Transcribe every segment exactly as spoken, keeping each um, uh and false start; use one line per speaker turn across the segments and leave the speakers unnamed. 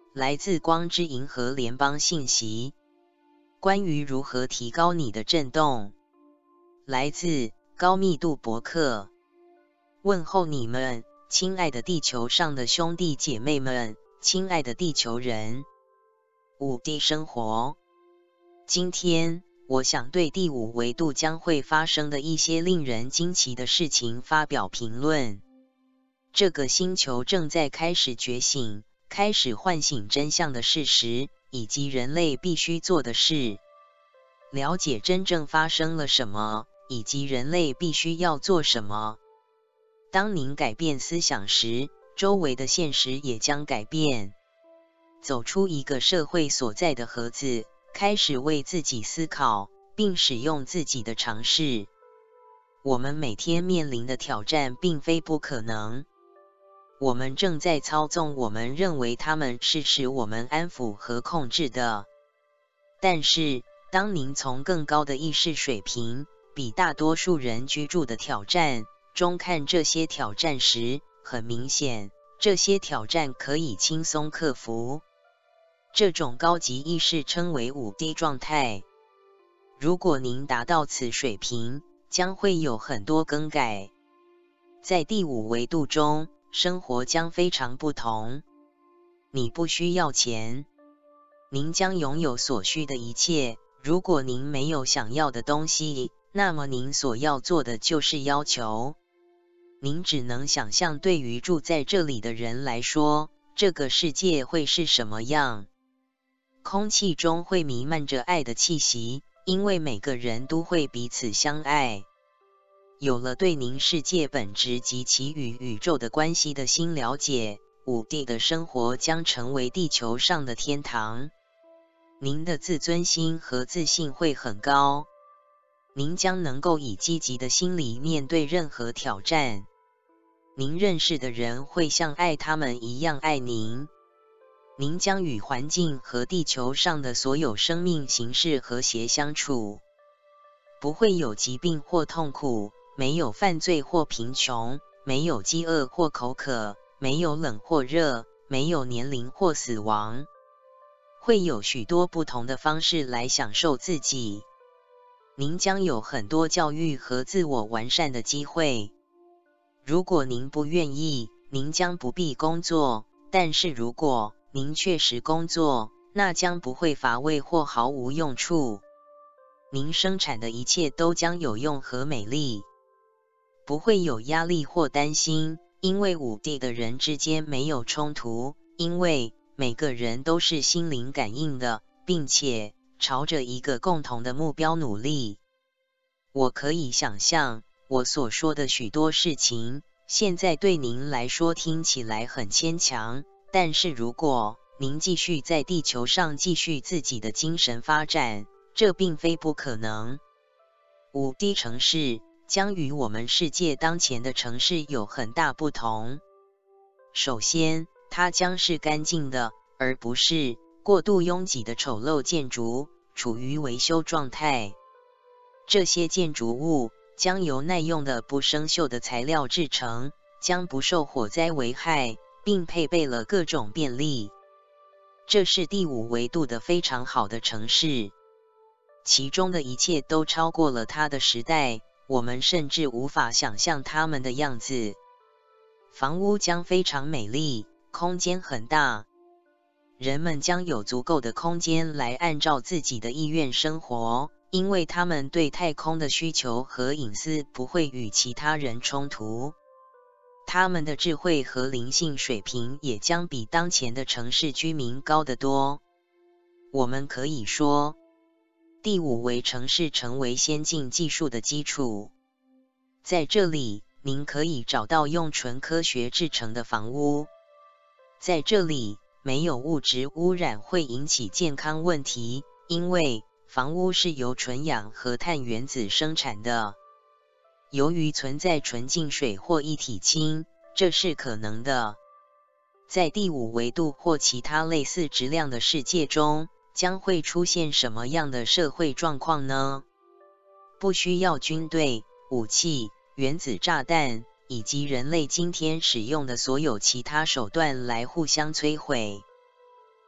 来自光之银河联邦信息，关于如何提高你的振动。来自高密度博客，问候你们，亲爱的地球上的兄弟姐妹们，亲爱的地球人。五 D 生活，今天我想对第五维度将会发生的一些令人惊奇的事情发表评论。这个星球正在开始觉醒，开始唤醒真相的事实，以及人类必须做的事。了解真正发生了什么，以及人类必须要做什么。当您改变思想时，周围的现实也将改变。走出一个社会所在的盒子，开始为自己思考，并使用自己的尝试。我们每天面临的挑战并非不可能。我们正在操纵我们认为它们是使我们安抚和控制的。但是，当您从更高的意识水平，比大多数人居住的挑战中看这些挑战时，很明显，这些挑战可以轻松克服。这种高级意识称为五 D 状态。如果您达到此水平，将会有很多更改。在第五维度中，生活将非常不同。你不需要钱，您将拥有所需的一切。如果您没有想要的东西，那么您所要做的就是要求。您只能想象对于住在这里的人来说，这个世界会是什么样。空气中会弥漫着爱的气息，因为每个人都会彼此相爱。有了对您世界本质及其与宇宙的关系的新了解，五 D 的生活将成为地球上的天堂。您的自尊心和自信会很高。您将能够以积极的心理面对任何挑战。您认识的人会像爱他们一样爱您。您将与环境和地球上的所有生命形式和谐相处。不会有疾病或痛苦，没有犯罪或贫穷，没有饥饿或口渴，没有冷或热，没有年龄或死亡。会有许多不同的方式来享受自己。您将有很多教育和自我完善的机会。如果您不愿意，您将不必工作，但是如果您确实工作，那将不会乏味或毫无用处。您生产的一切都将有用和美丽。不会有压力或担心，因为五 D 的人之间没有冲突，因为每个人都是心灵感应的，并且朝着一个共同的目标努力。我可以想象，我所说的许多事情，现在对您来说听起来很牵强，但是如果您继续在地球上继续自己的精神发展，这并非不可能。五 D 城市将与我们世界当前的城市有很大不同。首先，它将是干净的，而不是过度拥挤的丑陋建筑，处于维修状态。这些建筑物将由耐用的不生锈的材料制成，将不受火灾危害，并配备了各种便利。这是第五维度的非常好的城市，其中的一切都超过了它的时代，我们甚至无法想象它们的样子。房屋将非常美丽，空间很大，人们将有足够的空间来按照自己的意愿生活，因为他们对太空的需求和隐私不会与其他人冲突。他们的智慧和灵性水平也将比当前的城市居民高得多。我们可以说，第五维城市成为先进技术的基础。在这里，您可以找到用纯科学制成的房屋。在这里，没有物质污染会引起健康问题，因为房屋是由纯氧和碳原子生产的。由于存在纯净水或一体氢，这是可能的。在第五维度或其他类似质量的世界中，将会出现什么样的社会状况呢？不需要军队、武器、原子炸弹，以及人类今天使用的所有其他手段来互相摧毁。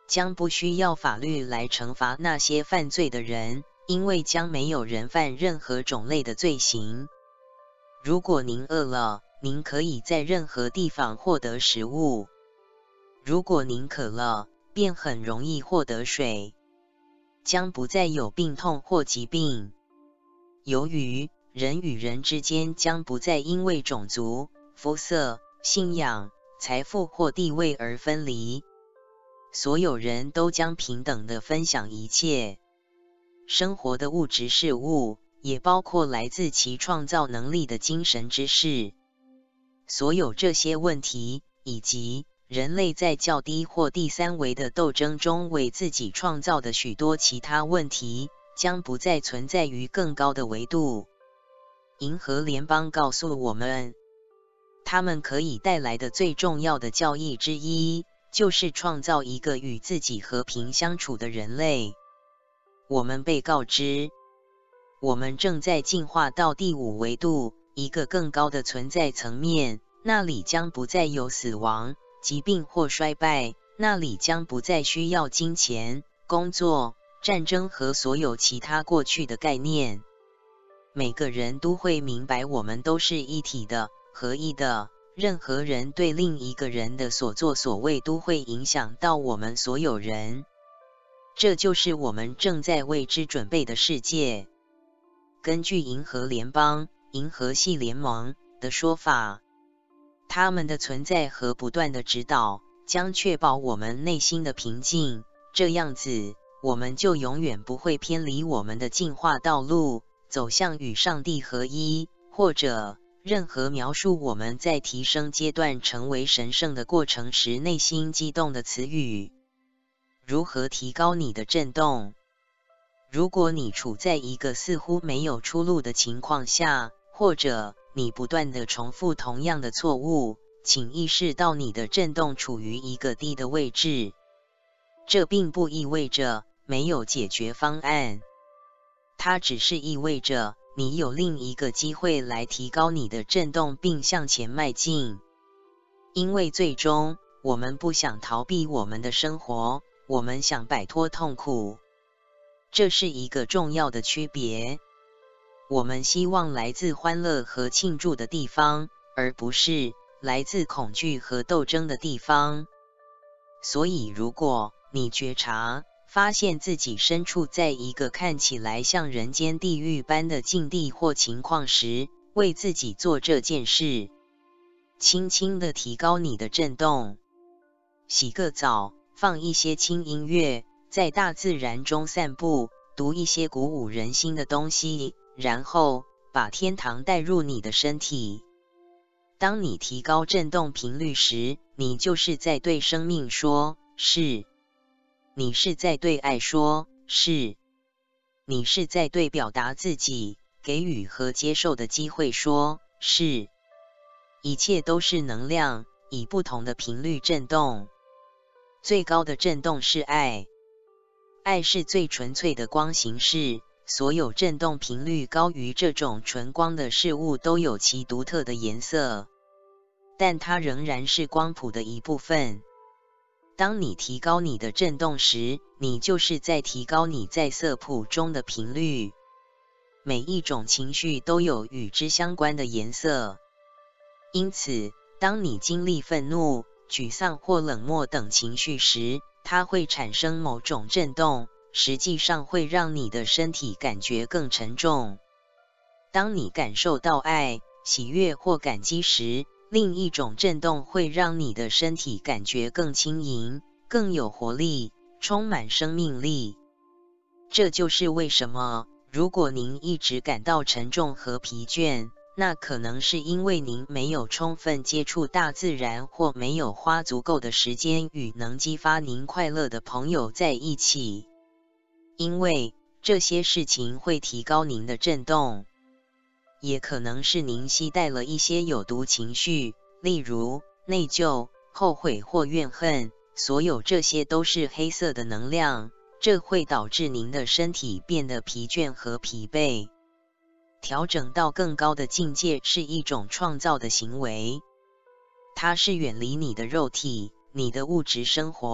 将不需要法律来惩罚那些犯罪的人，因为将没有人犯任何种类的罪行。如果您饿了，您可以在任何地方获得食物；如果您渴了，便很容易获得水。将不再有病痛或疾病。由于人与人之间将不再因为种族、肤色、信仰、财富或地位而分离，所有人都将平等地分享一切生活的物质事物，也包括来自其创造能力的精神知识。所有这些问题，以及人类在较低或第三维的斗争中为自己创造的许多其他问题，将不再存在于更高的维度。银河联邦告诉我们，他们可以带来的最重要的教义之一，就是创造一个与自己和平相处的人类。我们被告知，我们正在进化到第五维度，一个更高的存在层面，那里将不再有死亡、疾病或衰败，那里将不再需要金钱、工作、战争和所有其他过去的概念。每个人都会明白，我们都是一体的、合一的。任何人对另一个人的所作所为都会影响到我们所有人。这就是我们正在为之准备的世界。根据银河联邦、银河系联盟的说法，他们的存在和不断的指导将确保我们内心的平静，这样子，我们就永远不会偏离我们的进化道路，走向与上帝合一，或者任何描述我们在提升阶段成为神圣的过程时内心激动的词语。如何提高你的振动？如果你处在一个似乎没有出路的情况下，或者你不断地重复同样的错误，请意识到你的振动处于一个低的位置。这并不意味着没有解决方案，它只是意味着你有另一个机会来提高你的振动并向前迈进。因为最终，我们不想逃避我们的生活，我们想摆脱痛苦。这是一个重要的区别。我们希望来自欢乐和庆祝的地方，而不是来自恐惧和斗争的地方。所以，如果你觉察，发现自己身处在一个看起来像人间地狱般的境地或情况时，为自己做这件事，轻轻地提高你的振动。洗个澡，放一些轻音乐，在大自然中散步，读一些鼓舞人心的东西，然后把天堂带入你的身体。当你提高振动频率时，你就是在对生命说是，你是在对爱说是，你是在对表达自己、给予和接受的机会说是。一切都是能量，以不同的频率振动。最高的振动是爱。爱是最纯粹的光形式，所有振动频率高于这种纯光的事物都有其独特的颜色，但它仍然是光谱的一部分。当你提高你的振动时，你就是在提高你在色谱中的频率。每一种情绪都有与之相关的颜色，因此，当你经历愤怒、沮丧或冷漠等情绪时，它会产生某种振动，实际上会让你的身体感觉更沉重。当你感受到爱、喜悦或感激时，另一种振动会让你的身体感觉更轻盈、更有活力，充满生命力。这就是为什么，如果您一直感到沉重和疲倦，那可能是因为您没有充分接触大自然，或没有花足够的时间与能激发您快乐的朋友在一起。因为这些事情会提高您的振动。也可能是您携带了一些有毒情绪，例如内疚、后悔或怨恨，所有这些都是黑色的能量，这会导致您的身体变得疲倦和疲惫。调整到更高的境界是一种创造的行为，它是远离你的肉体、你的物质生活、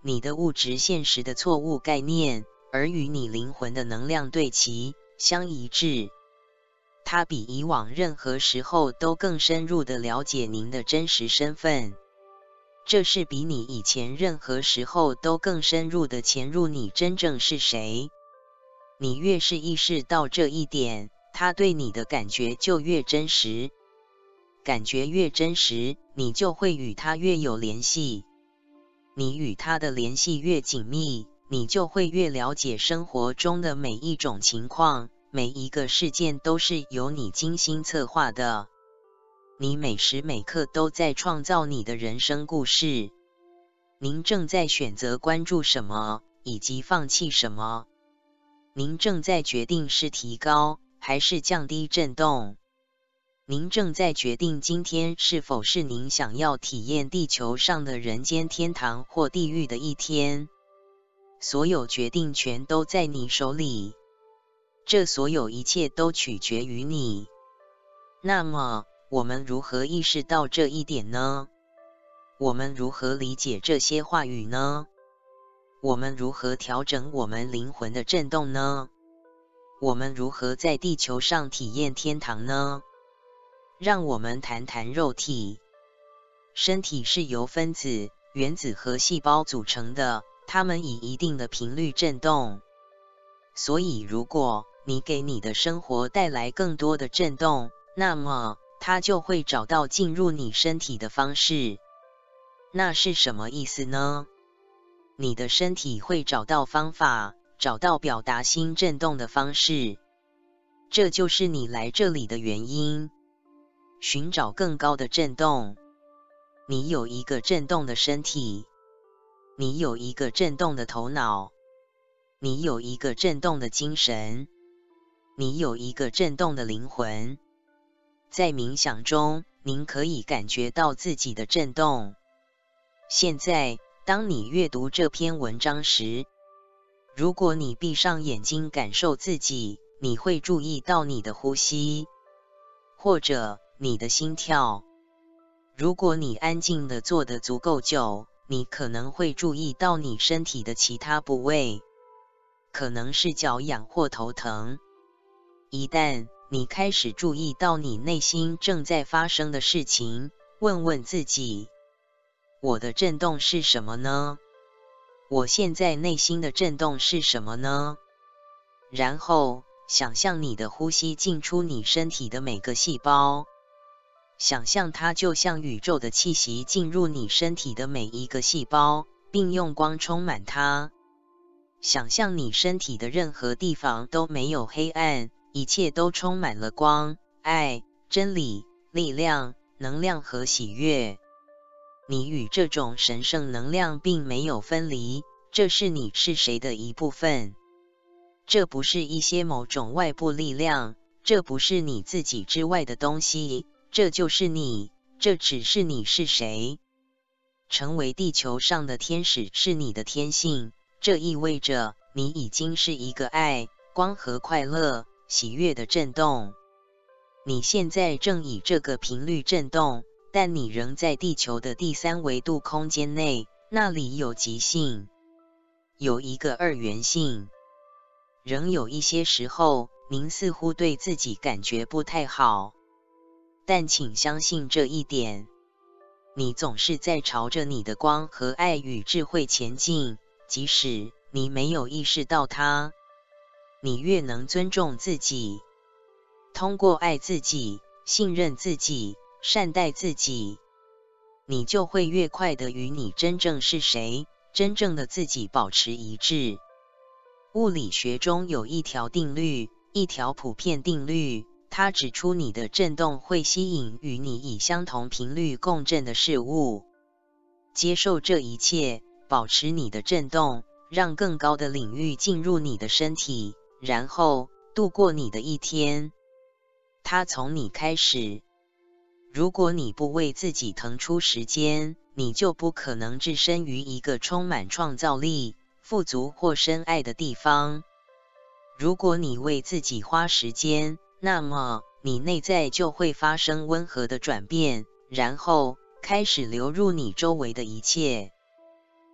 你的物质现实的错误概念，而与你灵魂的能量对齐，相一致。它比以往任何时候都更深入地了解您的真实身份。这是比你以前任何时候都更深入地潜入你真正是谁。你越是意识到这一点，它对你的感觉就越真实。感觉越真实，你就会与它越有联系。你与它的联系越紧密，你就会越了解生活中的每一种情况，每一个事件都是由你精心策划的。你每时每刻都在创造你的人生故事。您正在选择关注什么，以及放弃什么。您正在决定是提高，还是降低振动。您正在决定今天是否是您想要体验地球上的人间天堂或地狱的一天。所有决定权都在你手里。这所有一切都取决于你。那么，我们如何意识到这一点呢？我们如何理解这些话语呢？我们如何调整我们灵魂的振动呢？我们如何在地球上体验天堂呢？让我们谈谈肉体。身体是由分子、原子和细胞组成的，它们以一定的频率振动。所以，如果你给你的生活带来更多的振动，那么它就会找到进入你身体的方式。那是什么意思呢？你的身体会找到方法，找到表达新振动的方式。这就是你来这里的原因。寻找更高的振动。你有一个振动的身体。你有一个振动的头脑。你有一个振动的精神。你有一个振动的灵魂。在冥想中，您可以感觉到自己的振动。现在，当你阅读这篇文章时，如果你闭上眼睛感受自己，你会注意到你的呼吸，或者你的心跳。如果你安静地坐得足够久，你可能会注意到你身体的其他部位，可能是脚痒或头疼。一旦你开始注意到你内心正在发生的事情，问问自己：我的振动是什么呢？我现在内心的振动是什么呢？然后，想象你的呼吸进出你身体的每个细胞。想象它就像宇宙的气息进入你身体的每一个细胞，并用光充满它。想象你身体的任何地方都没有黑暗，一切都充满了光、爱、真理、力量、能量和喜悦。你与这种神圣能量并没有分离，这是你是谁的一部分。这不是一些某种外部力量，这不是你自己之外的东西。这就是你，这只是你是谁。成为地球上的天使是你的天性，这意味着你已经是一个爱、光和快乐、喜悦的振动。你现在正以这个频率振动，但你仍在地球的第三维度空间内，那里有极性，有一个二元性。仍有一些时候，您似乎对自己感觉不太好。但请相信这一点，你总是在朝着你的光和爱与智慧前进，即使你没有意识到它。你越能尊重自己，通过爱自己、信任自己、善待自己，你就会越快地与你真正是谁、真正的自己保持一致。物理学中有一条定律，一条普遍定律。它指出你的振动会吸引与你以相同频率共振的事物。接受这一切，保持你的振动，让更高的领域进入你的身体，然后度过你的一天。它从你开始。如果你不为自己腾出时间，你就不可能置身于一个充满创造力、富足或深爱的地方。如果你为自己花时间，那么，你内在就会发生温和的转变，然后开始流入你周围的一切。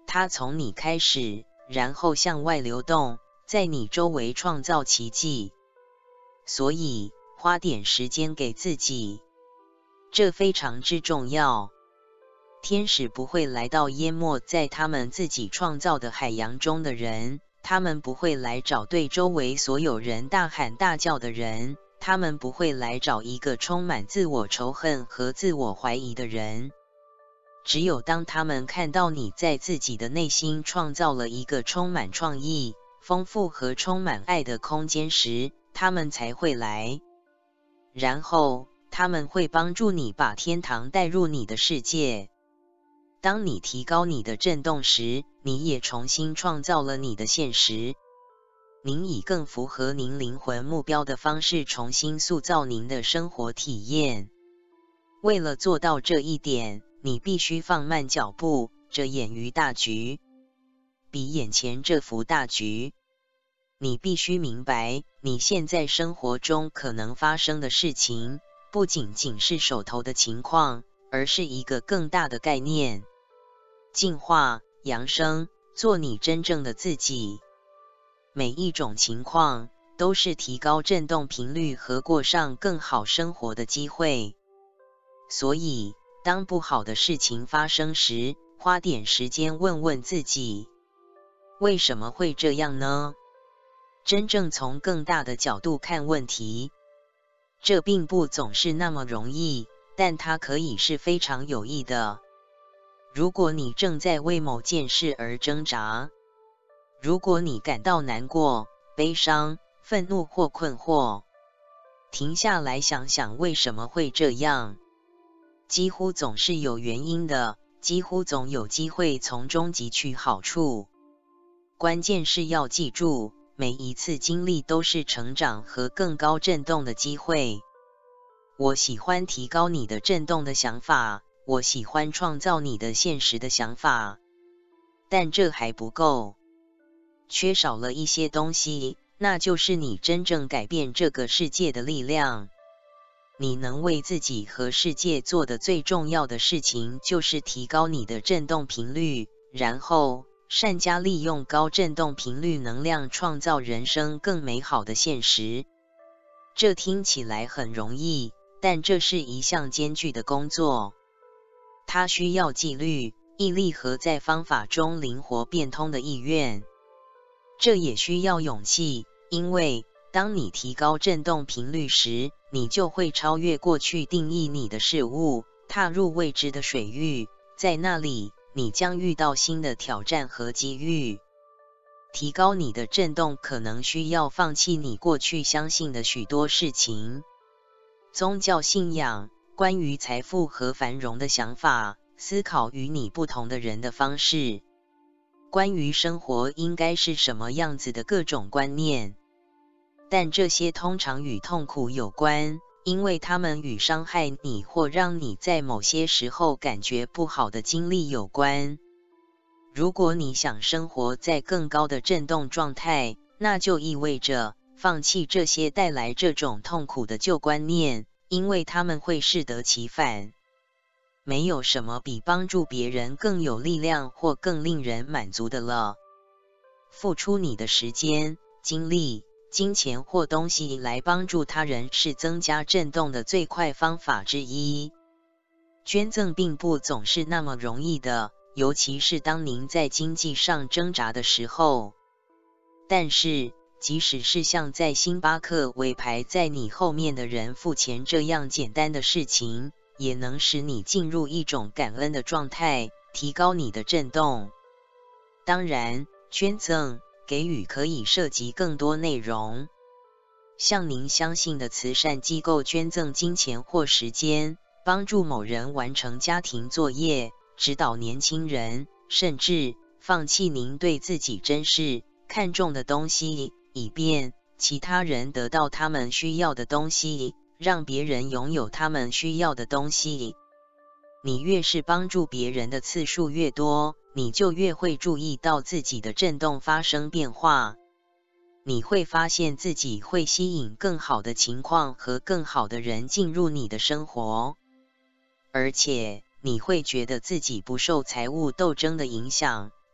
它从你开始，然后向外流动，在你周围创造奇迹。所以，花点时间给自己，这非常之重要。天使不会来到淹没在他们自己创造的海洋中的人，他们不会来找对周围所有人大喊大叫的人，他们不会来找一个充满自我仇恨和自我怀疑的人。只有当他们看到你在自己的内心创造了一个充满创意、丰富和充满爱的空间时，他们才会来。然后，他们会帮助你把天堂带入你的世界。当你提高你的振动时，你也重新创造了你的现实。您以更符合您灵魂目标的方式重新塑造您的生活体验。为了做到这一点，你必须放慢脚步，着眼于大局，比眼前这幅大局。你必须明白，你现在生活中可能发生的事情，不仅仅是手头的情况，而是一个更大的概念。进化、扬升，做你真正的自己。每一种情况都是提高振动频率和过上更好生活的机会。所以，当不好的事情发生时，花点时间问问自己，为什么会这样呢？真正从更大的角度看问题，这并不总是那么容易，但它可以是非常有益的。如果你正在为某件事而挣扎，如果你感到难过、悲伤、愤怒或困惑，停下来想想为什么会这样。几乎总是有原因的，几乎总有机会从中汲取好处。关键是要记住，每一次经历都是成长和更高振动的机会。我喜欢提高你的振动的想法，我喜欢创造你的现实的想法。但这还不够，缺少了一些东西，那就是你真正改变这个世界的力量。你能为自己和世界做的最重要的事情，就是提高你的振动频率，然后善加利用高振动频率能量，创造人生更美好的现实。这听起来很容易，但这是一项艰巨的工作。它需要纪律、毅力和在方法中灵活变通的意愿。这也需要勇气，因为当你提高振动频率时，你就会超越过去定义你的事物，踏入未知的水域，在那里，你将遇到新的挑战和机遇。提高你的振动可能需要放弃你过去相信的许多事情，宗教信仰、关于财富和繁荣的想法，思考与你不同的人的方式，关于生活应该是什么样子的各种观念。但这些通常与痛苦有关，因为它们与伤害你或让你在某些时候感觉不好的经历有关。如果你想生活在更高的振动状态，那就意味着放弃这些带来这种痛苦的旧观念，因为它们会适得其反。没有什么比帮助别人更有力量或更令人满足的了。付出你的时间、精力、金钱或东西来帮助他人是增加振动的最快方法之一。捐赠并不总是那么容易的，尤其是当您在经济上挣扎的时候。但是，即使是像在星巴克为排在你后面的人付钱这样简单的事情，也能使你进入一种感恩的状态，提高你的振动。当然，捐赠、给予可以涉及更多内容，向您相信的慈善机构捐赠金钱或时间，帮助某人完成家庭作业，指导年轻人，甚至放弃您对自己珍视、看重的东西，以便其他人得到他们需要的东西，让别人拥有他们需要的东西。你越是帮助别人的次数越多，你就越会注意到自己的振动发生变化。你会发现自己会吸引更好的情况和更好的人进入你的生活，而且你会觉得自己不受财务斗争的影响，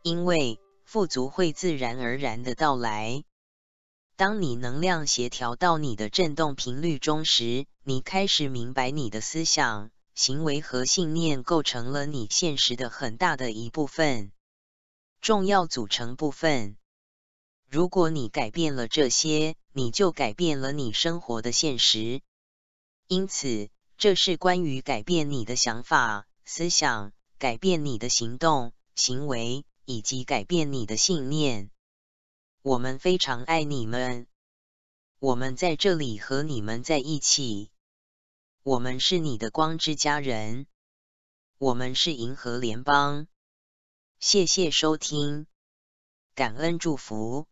因为富足会自然而然的到来。当你能量协调到你的振动频率中时，你开始明白你的思想、行为和信念构成了你现实的很大的一部分，重要组成部分。如果你改变了这些，你就改变了你生活的现实。因此，这是关于改变你的想法、思想，改变你的行动、行为，以及改变你的信念。我们非常爱你们。我们在这里和你们在一起。我们是你的光之家人。我们是银河联邦。谢谢收听，感恩祝福。